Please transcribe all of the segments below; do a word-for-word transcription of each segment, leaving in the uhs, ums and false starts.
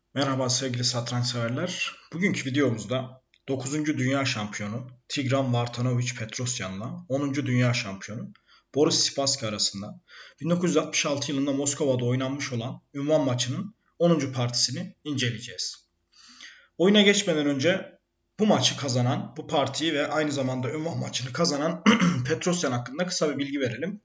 Merhaba sevgili satranç severler. Bugünkü videomuzda dokuzuncu Dünya Şampiyonu Tigran Vartanoviç Petrosyan'la onuncu Dünya Şampiyonu Boris Spassky arasında bin dokuz yüz altmış altı yılında Moskova'da oynanmış olan ünvan maçının onuncu partisini inceleyeceğiz. Oyuna geçmeden önce bu maçı kazanan, bu partiyi ve aynı zamanda ünvan maçını kazanan Petrosyan hakkında kısa bir bilgi verelim.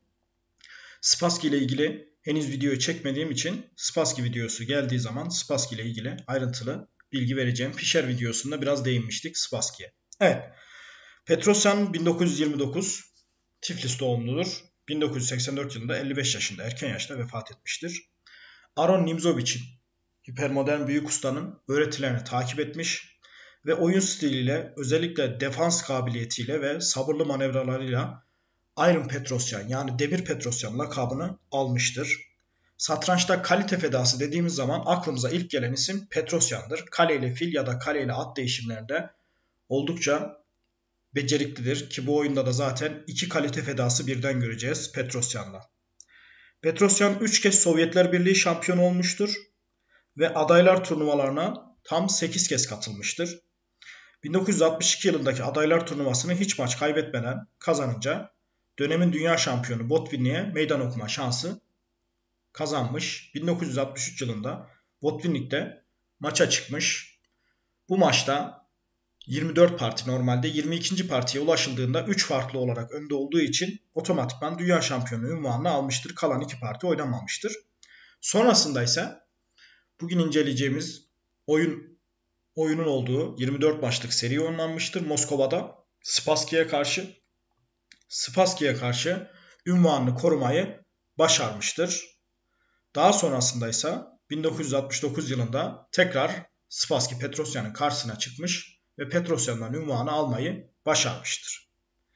Spassky ile ilgili henüz video çekmediğim için Spassky videosu geldiği zaman Spassky ile ilgili ayrıntılı bilgi vereceğim. Fischer videosunda biraz değinmiştik Spassky'ye. Evet. Petrosyan bin dokuz yüz yirmi dokuz Tiflis doğumludur. bin dokuz yüz seksen dört yılında elli beş yaşında erken yaşta vefat etmiştir. Aron Nimzovich'in hipermodern büyük ustanın öğretilerini takip etmiş ve oyun stiliyle özellikle defans kabiliyetiyle ve sabırlı manevralarıyla Iron Petrosyan yani Demir Petrosyan lakabını almıştır. Satrançta kalite fedası dediğimiz zaman aklımıza ilk gelen isim Petrosyan'dır. Kale ile fil ya da kale ile at değişimlerinde oldukça beceriklidir ki bu oyunda da zaten iki kalite fedası birden göreceğiz Petrosyan'la. Petrosyan üç kez Sovyetler Birliği şampiyonu olmuştur ve adaylar turnuvalarına tam sekiz kez katılmıştır. bin dokuz yüz altmış iki yılındaki adaylar turnuvasını hiç maç kaybetmeden kazanınca dönemin dünya şampiyonu Botvinnik'e meydan okuma şansı kazanmış. bin dokuz yüz altmış üç yılında Botvinnik'te maça çıkmış. Bu maçta yirmi dört parti normalde yirmi ikinci partiye ulaşıldığında üç farklı olarak önde olduğu için otomatikman dünya şampiyonu unvanını almıştır. Kalan iki parti oynanmamıştır. Sonrasında ise bugün inceleyeceğimiz oyun oyunun olduğu yirmi dört maçlık seri oynanmıştır Moskova'da Spassky'ye karşı. Spassky'ye karşı unvanını korumayı başarmıştır. Daha sonrasında ise bin dokuz yüz altmış dokuz yılında tekrar Spassky Petrosyan'ın karşısına çıkmış ve Petrosyan'dan unvanı almayı başarmıştır.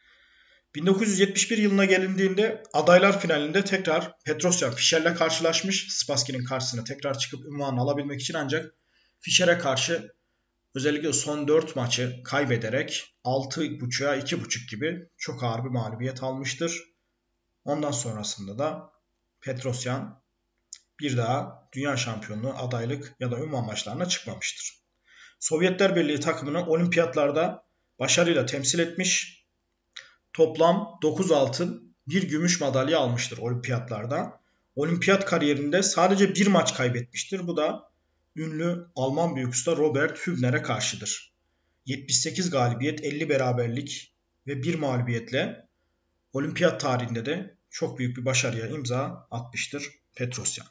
bin dokuz yüz yetmiş bir yılına gelindiğinde adaylar finalinde tekrar Petrosyan Fischer'le karşılaşmış. Spassky'nin karşısına tekrar çıkıp unvanı alabilmek için ancak Fischer'e karşı özellikle son dört maçı kaybederek altı buçuğa iki buçuk gibi çok ağır bir mağlubiyet almıştır. Ondan sonrasında da Petrosyan bir daha dünya şampiyonluğu adaylık ya da ünvan maçlarına çıkmamıştır. Sovyetler Birliği takımını olimpiyatlarda başarıyla temsil etmiş. Toplam dokuz altın, bir gümüş madalya almıştır olimpiyatlarda. Olimpiyat kariyerinde sadece bir maç kaybetmiştir. Bu da ünlü Alman büyük usta Robert Hübner'e karşıdır. yetmiş sekiz galibiyet, elli beraberlik ve bir mağlubiyetle olimpiyat tarihinde de çok büyük bir başarıya imza atmıştır Petrosyan.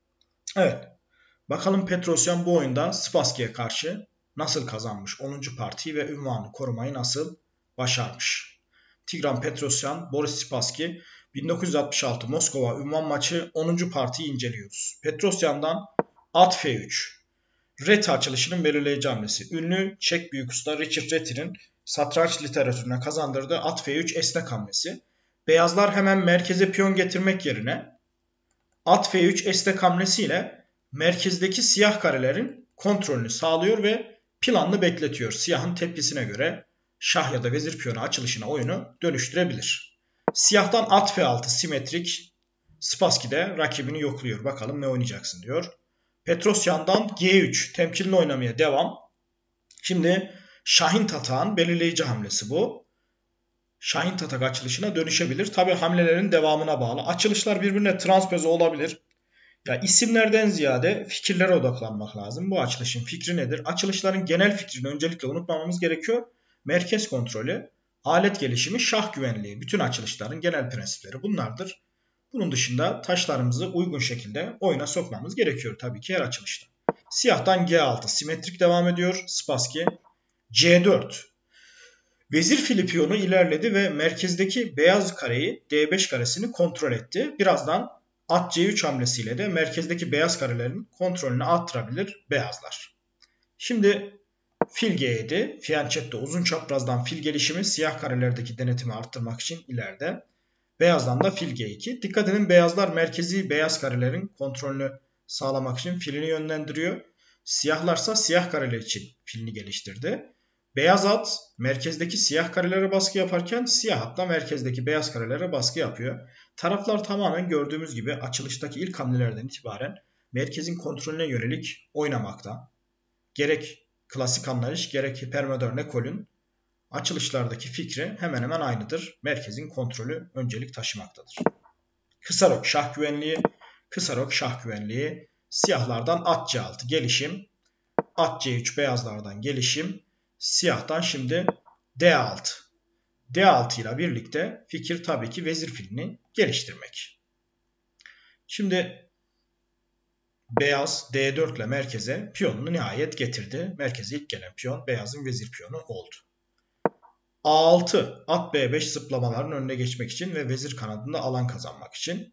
Evet, bakalım Petrosyan bu oyunda Spassky'ye karşı nasıl kazanmış? onuncu partiyi ve unvanı korumayı nasıl başarmış? Tigran Petrosyan, Boris Spassky bin dokuz yüz altmış altı Moskova unvan maçı onuncu partiyi inceliyoruz. Petrosyan'dan at F üç. Reti açılışının belirleyici hamlesi. Ünlü Çek büyük usta Richard Reti'nin satranç literatürüne kazandırdığı at F üç esnek hamlesi. Beyazlar hemen merkeze piyon getirmek yerine at F üç esnek hamlesiyle merkezdeki siyah karelerin kontrolünü sağlıyor ve planlı bekletiyor. Siyahın tepkisine göre şah ya da vezir piyonu açılışına oyunu dönüştürebilir. Siyahtan at F altı simetrik. Spassky de rakibini yokluyor. Bakalım ne oynayacaksın diyor. Petrosyan'dan G üç temkinli oynamaya devam. Şimdi Şahin Tatak'ın belirleyici hamlesi bu. Şahin Tatak açılışına dönüşebilir. Tabi hamlelerin devamına bağlı. Açılışlar birbirine transpoze olabilir. Ya isimlerden ziyade fikirlere odaklanmak lazım. Bu açılışın fikri nedir? Açılışların genel fikrini öncelikle unutmamamız gerekiyor. Merkez kontrolü, alet gelişimi, şah güvenliği. Bütün açılışların genel prensipleri bunlardır. Bunun dışında taşlarımızı uygun şekilde oyuna sokmamız gerekiyor tabii ki her açılışta. Siyahtan G altı simetrik devam ediyor. Spassky C dört. Vezir fili piyonu ilerledi ve merkezdeki beyaz kareyi D beş karesini kontrol etti. Birazdan at C üç hamlesiyle de merkezdeki beyaz karelerin kontrolünü arttırabilir beyazlar. Şimdi fil G yedi. Fianchetto uzun çaprazdan fil gelişimi siyah karelerdeki denetimi arttırmak için ileride. Beyazdan da fil G iki. Dikkat edin beyazlar merkezi beyaz karelerin kontrolünü sağlamak için filini yönlendiriyor. Siyahlarsa siyah kareler için filini geliştirdi. Beyaz at merkezdeki siyah karelere baskı yaparken siyah at da merkezdeki beyaz karelere baskı yapıyor. Taraflar tamamen gördüğümüz gibi açılıştaki ilk hamlelerden itibaren merkezin kontrolüne yönelik oynamakta. Gerek klasik anlayış gerek hipermodern ekolün açılışlardaki fikri hemen hemen aynıdır. Merkezin kontrolü öncelik taşımaktadır. Kısa rok şah güvenliği, kısa rok şah güvenliği, siyahlardan at C altı gelişim, at C üç beyazlardan gelişim, siyahtan şimdi D altı. D altı ile birlikte fikir tabii ki vezir filini geliştirmek. Şimdi beyaz D dört ile merkeze piyonunu nihayet getirdi. Merkeze ilk gelen piyon beyazın vezir piyonu oldu. A altı at B beş zıplamaların önüne geçmek için ve vezir kanadında alan kazanmak için.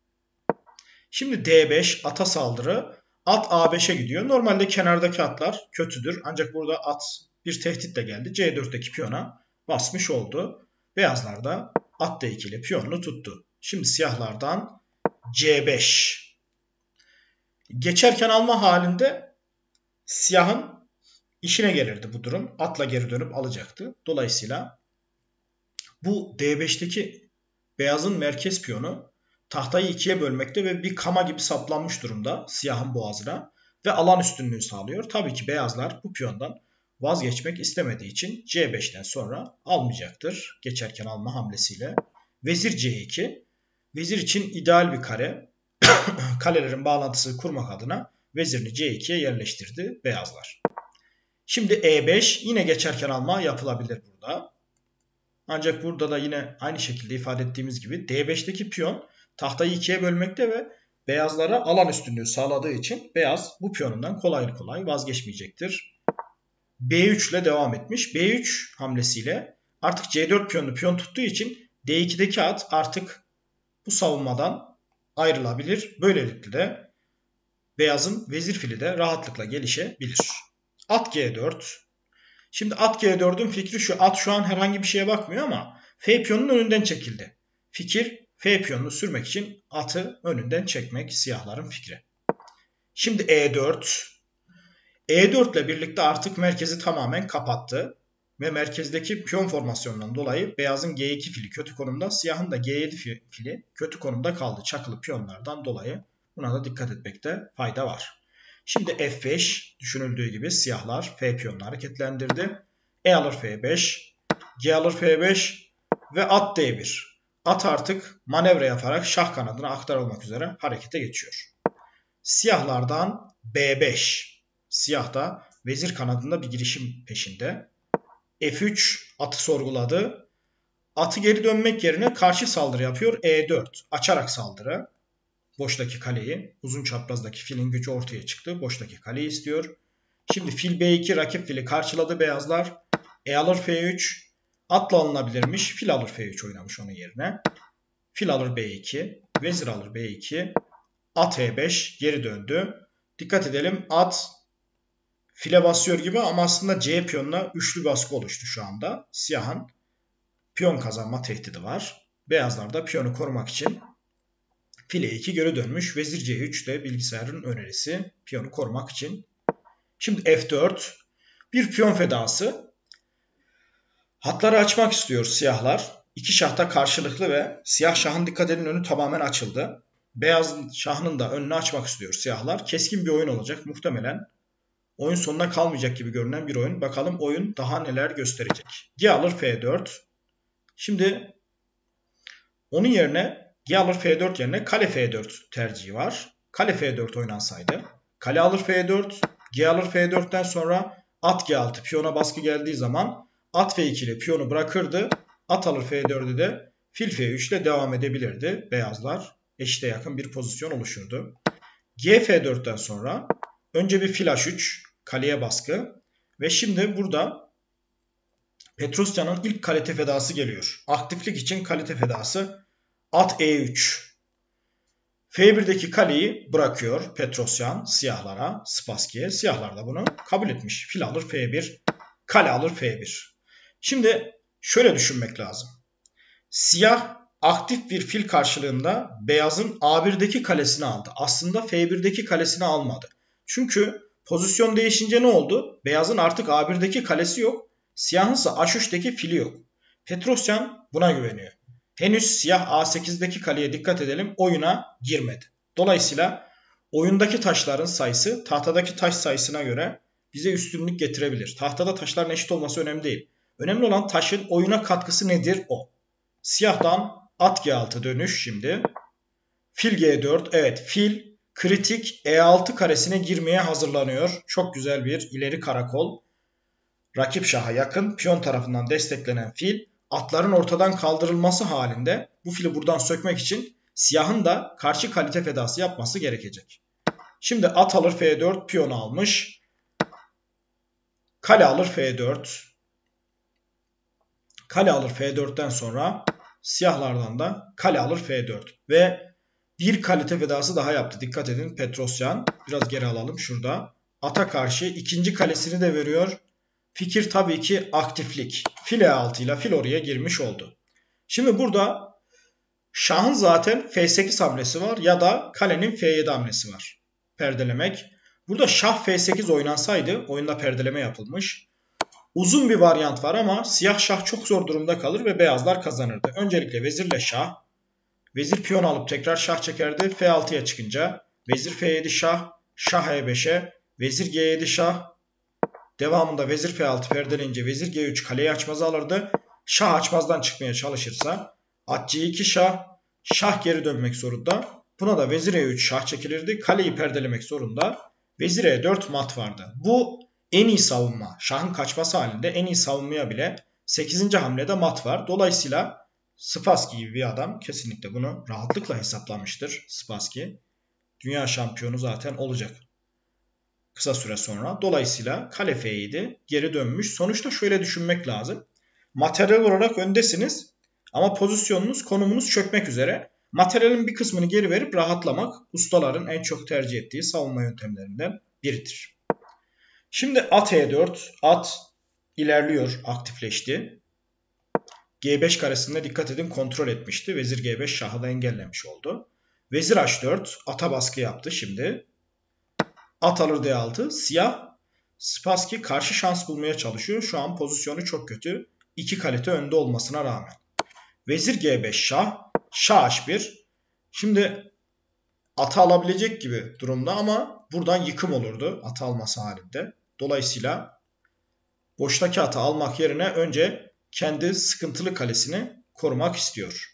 Şimdi D beş ata saldırı, at A beşe gidiyor. Normalde kenardaki atlar kötüdür ancak burada at bir tehditle geldi. C dörtteki piyona basmış oldu. Beyazlar da at D iki ile piyonunu tuttu. Şimdi siyahlardan C beş. Geçerken alma halinde siyahın işine gelirdi bu durum. Atla geri dönüp alacaktı. Dolayısıyla bu D beşteki beyazın merkez piyonu tahtayı ikiye bölmekte ve bir kama gibi saplanmış durumda siyahın boğazına ve alan üstünlüğü sağlıyor. Tabii ki beyazlar bu piyondan vazgeçmek istemediği için C beşten sonra almayacaktır. Geçerken alma hamlesiyle. Vezir C iki. Vezir için ideal bir kare. Kalelerin bağlantısını kurmak adına vezirini C ikiye yerleştirdi beyazlar. Şimdi E beş yine geçerken alma yapılabilir burada. Ancak burada da yine aynı şekilde ifade ettiğimiz gibi D beşteki piyon tahtayı ikiye bölmekte ve beyazlara alan üstünlüğü sağladığı için beyaz bu piyonundan kolay kolay vazgeçmeyecektir. B üç ile devam etmiş. B üç hamlesiyle artık C dört piyonunu piyon tuttuğu için D ikideki at artık bu savunmadan ayrılabilir. Böylelikle de beyazın vezir fili de rahatlıkla gelişebilir. At G dört. Şimdi at G dördün fikri şu. At şu an herhangi bir şeye bakmıyor ama F piyonunun önünden çekildi. Fikir F piyonunu sürmek için atı önünden çekmek siyahların fikri. Şimdi E dört. E dört ile birlikte artık merkezi tamamen kapattı. Ve merkezdeki piyon formasyonundan dolayı beyazın G iki fili kötü konumda, siyahın da G yedi fili kötü konumda kaldı çakılı piyonlardan dolayı. Buna da dikkat etmekte fayda var. Şimdi F beş düşünüldüğü gibi siyahlar F piyonunu hareketlendirdi. E alır F beş, G alır F beş ve at D bir. At artık manevra yaparak şah kanadına aktarılmak üzere harekete geçiyor. Siyahlardan B beş. Siyah da vezir kanadında bir girişim peşinde. F üç atı sorguladı. Atı geri dönmek yerine karşı saldırı yapıyor. E dört açarak saldırı. Boştaki kaleyi, uzun çaprazdaki filin gücü ortaya çıktı. Boştaki kaleyi istiyor. Şimdi fil B iki rakip fili karşıladı beyazlar. E alır F üç. Atla alınabilirmiş. Fil alır F üç oynamış onun yerine. Fil alır B iki. Vezir alır B iki. At E beş geri döndü. Dikkat edelim at file basıyor gibi ama aslında C piyonuna üçlü baskı oluştu şu anda. Siyahın piyon kazanma tehdidi var. Beyazlar da piyonu korumak için file iki geri dönmüş. Vezir C üç de bilgisayarın önerisi piyonu korumak için. Şimdi F dört bir piyon fedası. Hatları açmak istiyor siyahlar. İki şahta karşılıklı ve siyah şahın dikkat edin önü tamamen açıldı. Beyaz şahının da önünü açmak istiyor siyahlar. Keskin bir oyun olacak muhtemelen. Oyun sonuna kalmayacak gibi görünen bir oyun. Bakalım oyun daha neler gösterecek. G alır F dört. Şimdi onun yerine G alır F dört yerine kale F dört tercihi var. Kale F dört oynansaydı. Kale alır F dört. G alır F dörtten sonra at G altı piyona baskı geldiği zaman at F iki ile piyonu bırakırdı. At alır F dört'ü de fil F üç ile devam edebilirdi. Beyazlar eşite yakın bir pozisyon oluşurdu. G F dört'ten sonra önce bir fil H üç kaleye baskı ve şimdi burada Petrosyan'ın ilk kalite fedası geliyor. Aktiflik için kalite fedası at E üç. F bir'deki kaleyi bırakıyor Petrosyan siyahlara, Spassky'ye. Siyahlar da bunu kabul etmiş. Fil alır F bir, kale alır F bir. Şimdi şöyle düşünmek lazım. Siyah aktif bir fil karşılığında beyazın A bir'deki kalesini aldı. Aslında F bir'deki kalesini almadı. Çünkü pozisyon değişince ne oldu? Beyazın artık A bir'deki kalesi yok. Siyahın ise H üç'teki fili yok. Petrosyan buna güveniyor. Henüz siyah A sekiz'deki kaleye dikkat edelim oyuna girmedi. Dolayısıyla oyundaki taşların sayısı tahtadaki taş sayısına göre bize üstünlük getirebilir. Tahtada taşların eşit olması önemli değil. Önemli olan taşın oyuna katkısı nedir o. Siyahtan at G altı dönüş şimdi. Fil G dört. Evet, fil kritik E altı karesine girmeye hazırlanıyor. Çok güzel bir ileri karakol. Rakip şaha yakın piyon tarafından desteklenen fil atların ortadan kaldırılması halinde bu fili buradan sökmek için siyahın da karşı kalite fedası yapması gerekecek. Şimdi at alır F dört, piyonu almış. Kale alır F dört. Kale alır F dörtten sonra siyahlardan da kale alır F dört. Ve bir kalite fedası daha yaptı. Dikkat edin Petrosyan. Biraz geri alalım şurada. Ata karşı ikinci kalesini de veriyor. Fikir tabii ki aktiflik. Fil E altı ile fil oraya girmiş oldu. Şimdi burada şahın zaten F sekiz hamlesi var ya da kalenin F yedi hamlesi var. Perdelemek. Burada şah F sekiz oynansaydı oyunda perdeleme yapılmış. Uzun bir varyant var ama siyah şah çok zor durumda kalır ve beyazlar kazanırdı. Öncelikle vezirle şah. Vezir piyon alıp tekrar şah çekerdi. F altıya çıkınca vezir F yedi şah. Şah E beşe. Vezir G yedi şah. Devamında vezir F altı perdeleyince vezir G üç kaleyi açmaza alırdı. Şah açmazdan çıkmaya çalışırsa at C iki şah. Şah geri dönmek zorunda. Buna da vezir E üç şah çekilirdi. Kaleyi perdelemek zorunda. Vezir E dört mat vardı. Bu en iyi savunma. Şahın kaçması halinde en iyi savunmaya bile sekizinci hamlede mat var. Dolayısıyla Spassky gibi bir adam kesinlikle bunu rahatlıkla hesaplamıştır. Spassky dünya şampiyonu zaten olacak kısa süre sonra. Dolayısıyla kale F yedi geri dönmüş. Sonuçta şöyle düşünmek lazım. Materyal olarak öndesiniz ama pozisyonunuz, konumunuz çökmek üzere. Materyalin bir kısmını geri verip rahatlamak ustaların en çok tercih ettiği savunma yöntemlerinden biridir. Şimdi at E dört. At ilerliyor, aktifleşti. G beş karesinde dikkat edin kontrol etmişti. Vezir G beş şahı da engellemiş oldu. Vezir H dört. Ata baskı yaptı şimdi. At alır D altı. Siyah Spassky karşı şans bulmaya çalışıyor. Şu an pozisyonu çok kötü. iki kalite önde olmasına rağmen. Vezir G beş şah. Şah H bir. Şimdi atı alabilecek gibi durumda ama buradan yıkım olurdu atı alması halinde. Dolayısıyla boştaki atı almak yerine önce kendi sıkıntılı kalesini korumak istiyor.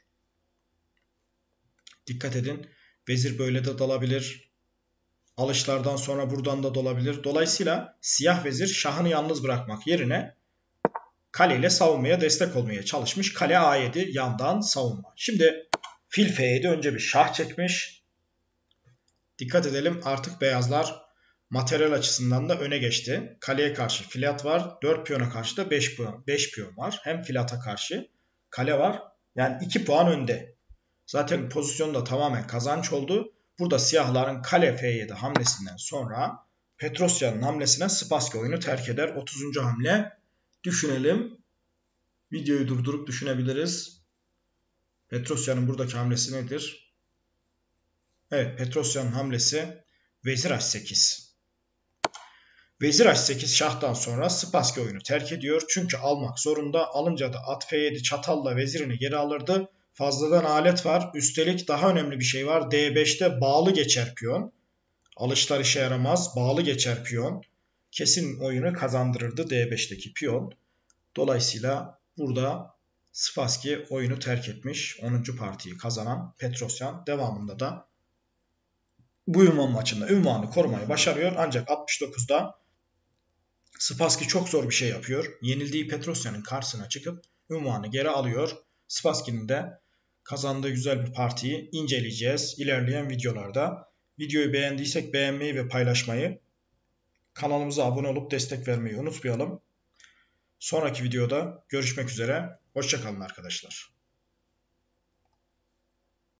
Dikkat edin. Vezir böyle de dalabilir. Alışlardan sonra buradan da dolabilir. Dolayısıyla siyah vezir şahını yalnız bırakmak yerine kaleyle savunmaya destek olmaya çalışmış. Kale A yedi yandan savunma. Şimdi fil F yedi önce bir şah çekmiş. Dikkat edelim artık beyazlar materyal açısından da öne geçti. Kaleye karşı fil at var. dört piyona karşı da beş piyon, beş piyon var. Hem fil ata karşı kale var. Yani iki puan önde. Zaten pozisyon da tamamen kazanç oldu. Burada siyahların kale F yedi hamlesinden sonra Petrosyan'ın hamlesine Spassky oyunu terk eder. otuzuncu hamle. Düşünelim. Videoyu durdurup düşünebiliriz. Petrosyan'ın buradaki hamlesi nedir? Evet, Petrosyan'ın hamlesi vezir H sekiz. Vezir H sekiz şahtan sonra Spassky oyunu terk ediyor. Çünkü almak zorunda. Alınca da at F yedi çatalla vezirini geri alırdı. Fazladan alet var. Üstelik daha önemli bir şey var. D beşte bağlı geçer piyon. Alışlar işe yaramaz. Bağlı geçer piyon. Kesin oyunu kazandırırdı D beşteki piyon. Dolayısıyla burada Spassky oyunu terk etmiş. onuncu partiyi kazanan Petrosyan devamında da bu ünvan maçında ünvanı korumayı başarıyor. Ancak altmış dokuzda Spassky çok zor bir şey yapıyor. Yenildiği Petrosyan'ın karşısına çıkıp ünvanı geri alıyor. Spassky'nin de kazandığı güzel bir partiyi inceleyeceğiz ilerleyen videolarda. Videoyu beğendiysek beğenmeyi ve paylaşmayı, kanalımıza abone olup destek vermeyi unutmayalım. Sonraki videoda görüşmek üzere. Hoşça kalın arkadaşlar.